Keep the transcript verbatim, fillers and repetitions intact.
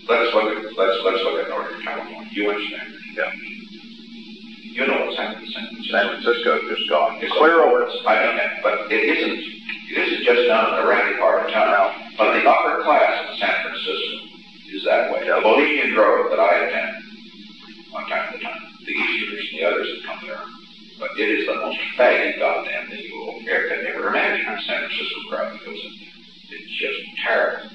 let's look at let's let's look at Northern California. You understand? Yeah. You know what's happened in San Francisco. San Francisco is just gone. It's Clear over. I mean, but it isn't. It isn't just down in the ratty part of town. Now, but the upper class in San Francisco is that way. Yeah. The Bohemian Grove that I attend, one time to time, the Easterners and the others that come there. But it is the most faggy goddamn thing you will ever, can ever imagine. San Francisco crowd goes in. It's just terrible.